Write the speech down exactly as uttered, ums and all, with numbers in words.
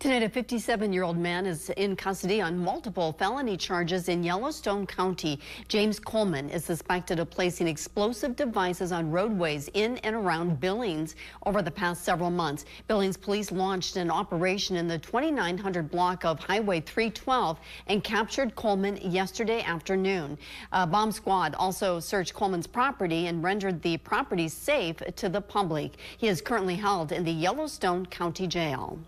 Tonight, a fifty-seven-year-old man is in custody on multiple felony charges in Yellowstone County. James Coleman is suspected of placing explosive devices on roadways in and around Billings over the past several months. Billings police launched an operation in the twenty-nine hundred block of Highway three twelve and captured Coleman yesterday afternoon. A bomb squad also searched Coleman's property and rendered the property safe to the public. He is currently held in the Yellowstone County Jail.